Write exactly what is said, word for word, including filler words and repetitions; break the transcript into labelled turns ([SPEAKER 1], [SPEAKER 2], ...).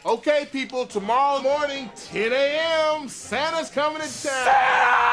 [SPEAKER 1] Okay, people, tomorrow morning, ten A M, Santa's coming to town.
[SPEAKER 2] Santa!